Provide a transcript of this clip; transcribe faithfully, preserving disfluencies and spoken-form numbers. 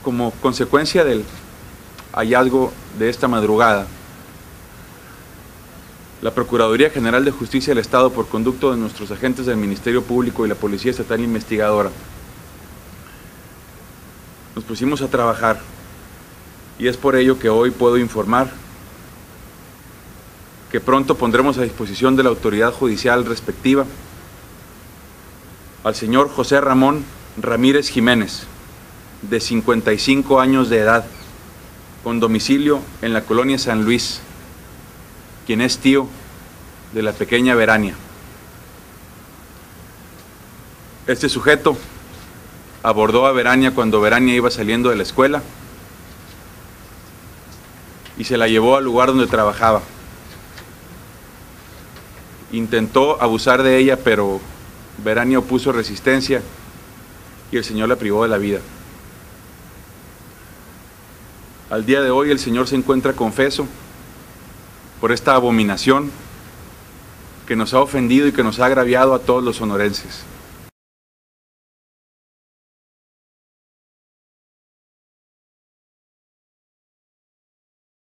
como consecuencia del hallazgo de esta madrugada, la Procuraduría General de Justicia del Estado, por conducto de nuestros agentes del Ministerio Público y la Policía Estatal Investigadora, nos pusimos a trabajar, y es por ello que hoy puedo informar que pronto pondremos a disposición de la autoridad judicial respectiva al señor José Ramón Ramírez Jiménez, de cincuenta y cinco años de edad, con domicilio en la colonia San Luis, quien es tío de la pequeña Verania. Este sujeto abordó a Verania cuando Verania iba saliendo de la escuela y se la llevó al lugar donde trabajaba. Intentó abusar de ella, pero Verania opuso resistencia y el señor la privó de la vida. Al día de hoy el señor se encuentra confeso por esta abominación que nos ha ofendido y que nos ha agraviado a todos los sonorenses.